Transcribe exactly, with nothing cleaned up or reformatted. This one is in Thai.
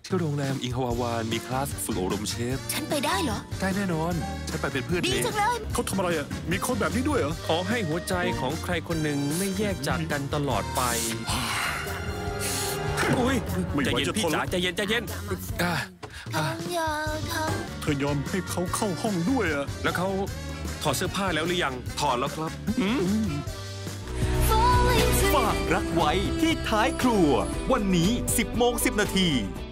ที่โรงแรมอิงฮวาวานมีคลาสฝึกอบรมเชฟฉันไปได้เหรอได้แน่นอนฉันไปเป็นเพื่อนดีจังเลยเขาทำอะไรอ่ะมีคนแบบนี้ด้วยเหรอขอให้หัวใจของใครคนหนึ่งไม่แยกจากกันตลอดไปอุ้ยใจเย็นพี่จ๋าใจเย็นใจเย็นทำยาวทำเธอยอมให้เขาเข้าห้องด้วยอ่ะแล้วเขาถอดเสื้อผ้าแล้วหรือยังถอดแล้วครับฝากรักไว้ที่ท้ายครัววันนี้สิบโมงสิบนาที